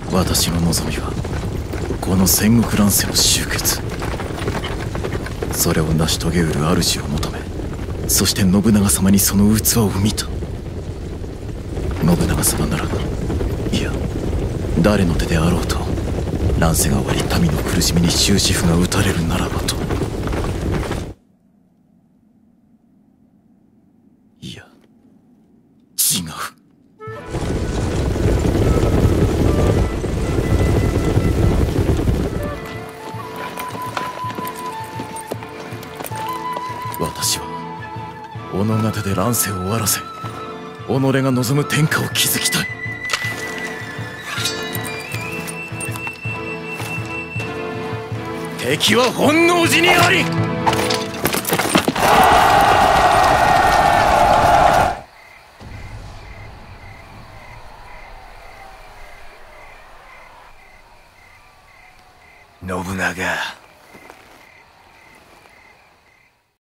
私の望みはこの戦国乱世の終結。それを成し遂げうる主を求め、そして信長様にその器を見た。信長様ならば、いや誰の手であろうと乱世が終わり民の苦しみに終止符が打たれるならばと。いや違う。私は己が手で乱世を終わらせ、己が望む天下を築きたい。敵は本能寺にあり。信長。